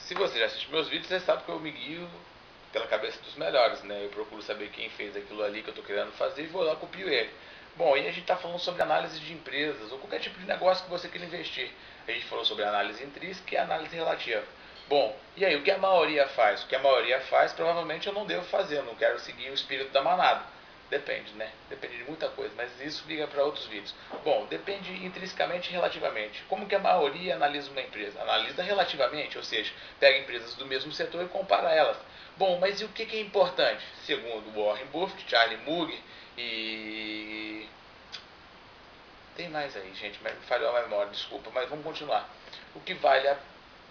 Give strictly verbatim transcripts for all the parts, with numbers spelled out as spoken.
Se você já assiste meus vídeos, você sabe que eu me guio pela cabeça dos melhores, né? Eu procuro saber quem fez aquilo ali que eu estou querendo fazer e vou lá e copio ele. Bom, e a gente está falando sobre análise de empresas ou qualquer tipo de negócio que você queira investir. A gente falou sobre análise intrínseca e análise relativa. Bom, e aí, o que a maioria faz? O que a maioria faz, provavelmente eu não devo fazer, eu não quero seguir o espírito da manada. Depende, né? Depende de muita coisa, mas isso fica para outros vídeos. Bom, depende intrinsecamente e relativamente. Como que a maioria analisa uma empresa? Analisa relativamente, ou seja, pega empresas do mesmo setor e compara elas. Bom, mas e o que é importante? Segundo Warren Buffett, Charlie Munger e... tem mais aí, gente, mas me falhou a memória, desculpa, mas vamos continuar. O que vale a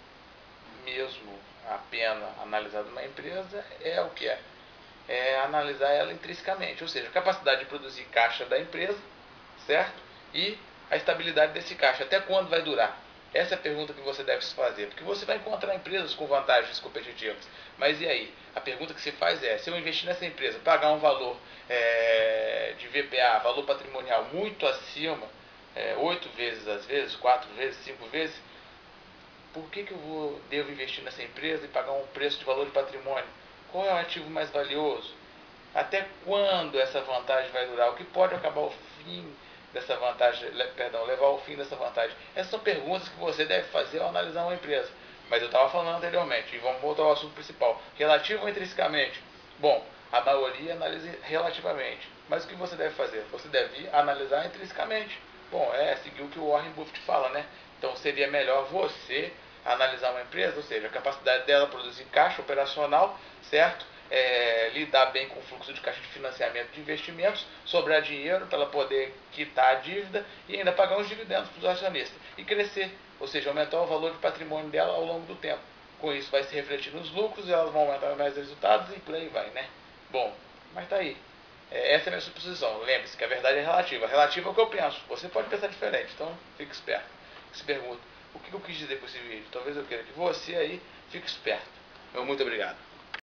mesmo a pena analisar de uma empresa é o que é? É analisar ela intrinsecamente, ou seja, a capacidade de produzir caixa da empresa, certo? E a estabilidade desse caixa, até quando vai durar? Essa é a pergunta que você deve se fazer, porque você vai encontrar empresas com vantagens competitivas, mas e aí? A pergunta que se faz é, se eu investir nessa empresa, pagar um valor é, de V P A, valor patrimonial muito acima, é, oito vezes às vezes, quatro vezes, cinco vezes, por que, que eu vou, devo investir nessa empresa e pagar um preço de valor de patrimônio? Qual é o ativo mais valioso? Até quando essa vantagem vai durar? O que pode acabar o fim dessa vantagem, perdão, levar ao fim dessa vantagem? Essas são perguntas que você deve fazer ao analisar uma empresa. Mas eu estava falando anteriormente, e vamos voltar ao assunto principal. Relativo ou intrinsecamente? Bom, a maioria analisa relativamente. Mas o que você deve fazer? Você deve analisar intrinsecamente. Bom, é seguir o que o Warren Buffett fala, né? Então seria melhor você analisar uma empresa, ou seja, a capacidade dela produzir caixa operacional, certo? É, lidar bem com o fluxo de caixa de financiamento de investimentos, sobrar dinheiro para ela poder quitar a dívida e ainda pagar uns dividendos para os acionistas e crescer, ou seja, aumentar o valor de patrimônio dela ao longo do tempo. Com isso vai se refletir nos lucros e elas vão aumentar mais resultados e play vai, né? Bom, mas tá aí. É, essa é a minha suposição. Lembre-se que a verdade é relativa. Relativa é o que eu penso. Você pode pensar diferente, então fique esperto. Se pergunta, o que eu quis dizer com esse vídeo? Talvez eu queira que você aí fique esperto. Meu muito obrigado.